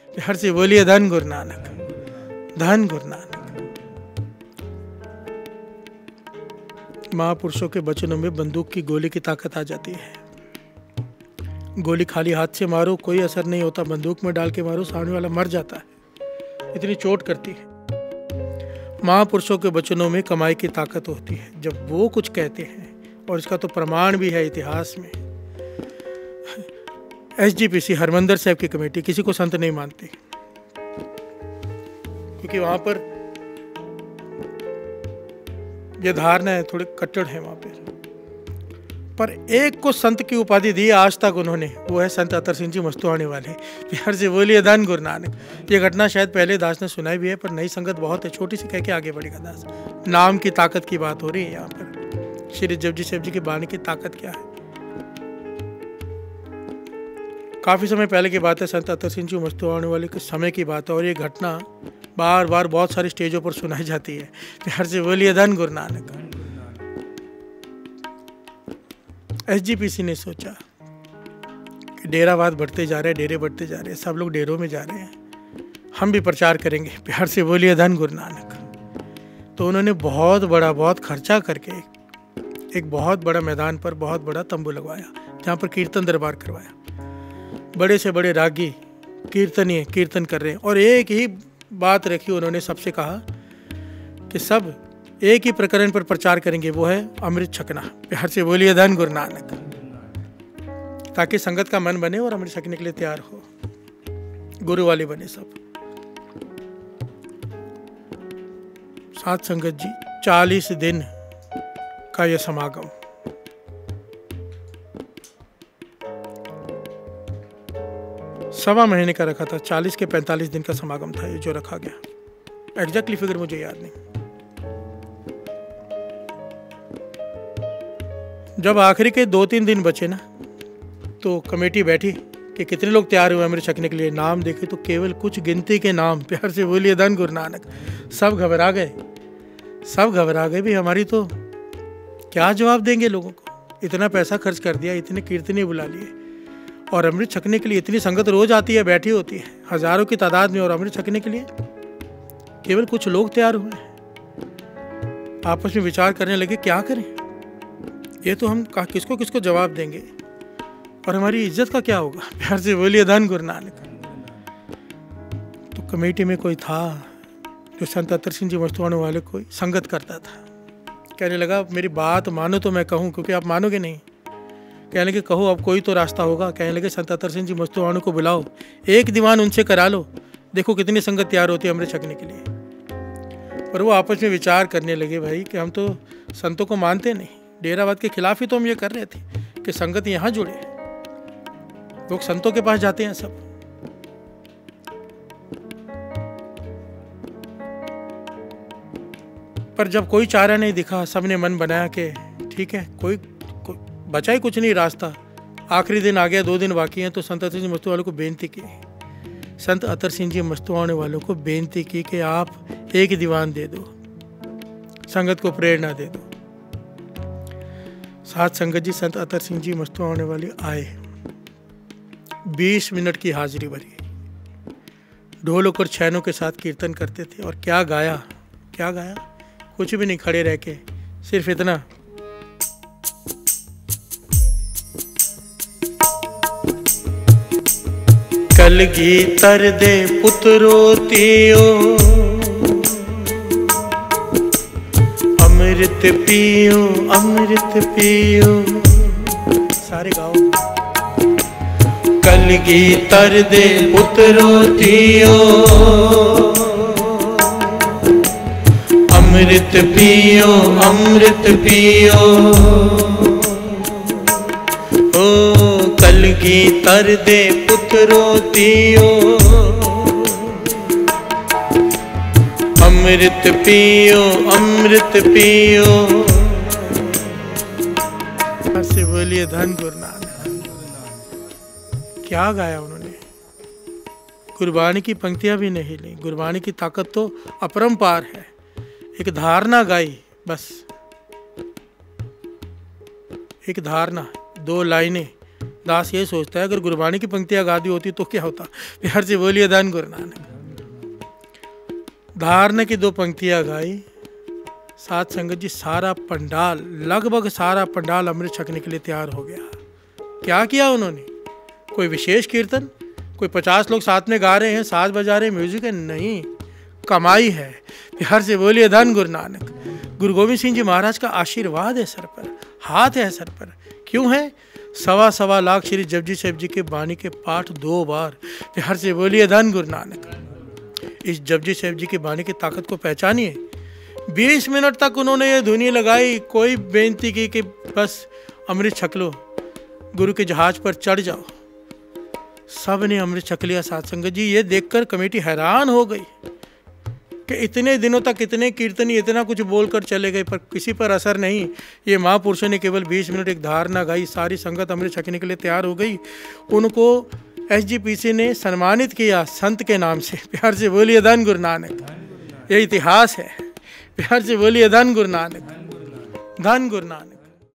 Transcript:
प्यार से बोलिए धन गुरु नानक, धन गुरु नानक। महापुरुषों के वचनों में बंदूक की गोली की ताकत आ जाती है। गोली खाली हाथ से मारो कोई असर नहीं होता, बंदूक में डाल के मारो सामने वाला मर जाता है, इतनी चोट करती है। महापुरुषों के वचनों में कमाई की ताकत होती है। जब वो कुछ कहते हैं, और इसका तो प्रमाण भी है इतिहास में, SGPC हरमंदर साहब की कमेटी किसी को संत नहीं मानती, क्योंकि वहां पर यह धारणा है, थोड़े कट्टर है वहां पर एक को संत की उपाधि दी आज तक उन्होंने, वो है संत अतर सिंह जी मस्तुआने वाले। प्यार से बोलिए धन गुरु नानक। ये घटना शायद पहले दास ने सुनाई भी है, पर नई संगत बहुत है, छोटी सी कह के आगे बढ़ेगा दास। नाम की ताकत की बात हो रही है यहाँ पर। श्री जपजी साहब जी की बाणी की ताकत क्या है। काफी समय पहले की बात है, संत अतर सिंह जी मस्तुआने वाले के समय की बात है, और ये घटना बार बार बहुत सारी स्टेजों पर सुनाई जाती है। प्यार से बोलिए धन गुरु नानक। SGPC ने सोचा कि डेरावाद बढ़ते जा रहे हैं, डेरे बढ़ते जा रहे हैं, सब लोग डेरों में जा रहे हैं, हम भी प्रचार करेंगे। प्यार से बोलिए धन गुरु नानक। तो उन्होंने बहुत खर्चा करके एक बहुत बड़ा मैदान पर बहुत बड़ा तंबू लगवाया, जहाँ पर कीर्तन दरबार करवाया। बड़े से बड़े रागी कीर्तनीय कीर्तन कर रहे हैं, और एक ही बात रखी उन्होंने, सबसे कहा कि सब एक ही प्रकरण पर प्रचार करेंगे, वो है अमृत छकना। प्यार से बोलिए धन गुरु नानक। ताकि संगत का मन बने और अमृत छकने के लिए तैयार हो, गुरु वाले बने सब। साथ संगत जी 40 दिन का यह समागम, सवा महीने का रखा था, 40 के 45 दिन का समागम था ये जो रखा गया। एग्जैक्टली फिगर मुझे याद नहीं। जब आखिरी के 2-3 दिन बचे ना, तो कमेटी बैठी कि कितने लोग तैयार हुए अमृत छकने के लिए। नाम देखे तो केवल कुछ गिनती के नाम। प्यार से बोलिए धन गुरु नानक। सब घबरा गए, सब घबरा गए भी, हमारी तो क्या जवाब देंगे लोगों को। इतना पैसा खर्च कर दिया, इतने कीर्तनी बुला लिए, और अमृत छकने के लिए इतनी संगत रोज आती है, बैठी होती है हजारों की तादाद में, और अमृत छकने के लिए केवल कुछ लोग तैयार हुए। आपस में विचार करने लगे क्या करें, ये तो हम किसको किसको जवाब देंगे, और हमारी इज्जत का क्या होगा। प्यार से बोलिए धन गुरु नानक। तो कमेटी में कोई था जो संत अतर सिंह जी मस्तुआने वाले कोई संगत करता था। कहने लगा मेरी बात मानो तो मैं कहूँ, क्योंकि आप मानोगे नहीं। कहने लगे कहो, अब कोई तो रास्ता होगा। कहने लगे संत अतर सिंह जी मस्तुआने को बुलाओ, एक दीवान उनसे करा लो, देखो कितनी संगत तैयार होती है अमृत छकने के लिए। पर वो आपस में विचार करने लगे, भाई कि हम तो संतों को मानते नहीं, डेरावाद के खिलाफ ही तो हम ये कर रहे थे कि संगत यहाँ जुड़े। लोग संतों के पास जाते हैं सब। पर जब कोई चारा नहीं दिखा, सबने मन बनाया कि ठीक है, कोई बचा ही कुछ नहीं रास्ता। आखिरी दिन आ गया, 2 दिन बाकी हैं, तो संत अतर सिंह जी मस्तुआने को बेनती की। संत अतर सिंह जी मस्तुआने वालों को बेनती की कि आप एक दीवान दे दो, संगत को प्रेरणा दे दो। साथ संगत जी संत अतर सिंह जी मस्तुआने वाले आए, 20 मिनट की हाजिरी भरी, ढोलक और छैनों के साथ कीर्तन करते थे। और क्या गाया, क्या गाया, कुछ भी नहीं, खड़े रह के सिर्फ इतना, कलगी तर दे पुत्रोतियो, अमृत पियो अमृत पियो। सारे गाओ। कलगी तर दे पुत्रोतियो, अमृत पियो अमृत पियो। ओ कलगी तर दे पुत्रोतियो, अमृत पियो अमृत पियो। से बोलिए धन गुरु नानक। क्या गाया उन्होंने, गुरबाणी की पंक्तियां भी नहीं ली। गुरबाणी की ताकत तो अपरंपार है। एक धारणा गाई, बस एक धारणा, 2 लाइनें, दास ये सोचता है अगर गुरबाणी की पंक्तियां गा दी होती तो क्या होता। प्यार से बोलिए धन गुरु नानक। धारणा की 2 पंक्तियां गाई, साथ संगत जी सारा पंडाल, लगभग सारा पंडाल अमृत छकने के लिए तैयार हो गया। क्या किया उन्होंने? कोई विशेष कीर्तन, कोई 50 लोग साथ में गा रहे हैं, साज बजा रहे हैं, म्यूजिक है? नहीं, कमाई है। प्यार से बोलिए धन गुरु नानक। गुरु गोविंद सिंह जी महाराज का आशीर्वाद है सर पर, हाथ है सर पर। क्यों है? 1.25 लाख श्री जपजी साहिब जी के बाणी के पाठ 2 बार। प्यार से बोलिए धन गुरु नानक। इस जपजी साहिब जी की बाणी की ताकत को पहचानिए। 20 मिनट तक उन्होंने ये धुनी लगाई, कोई बेनती की कि बस अमृत छक लो, गुरु के जहाज पर चढ़ जाओ। सब ने अमृत छक लिया। साथ संगत जी ये देखकर कमेटी हैरान हो गई कि इतने दिनों तक इतने कीर्तनी इतना कुछ बोलकर चले गए पर किसी पर असर नहीं। ये महापुरुषों ने केवल 20 मिनट एक धारणा गाई, सारी संगत अमृत छकने के लिए तैयार हो गई। उनको SGPC ने सम्मानित किया संत के नाम से। प्यार से बोलिए धन गुरु नानक। ये इतिहास है। प्यार से बोलिए धन गुरु नानक, धन गुरु नानक।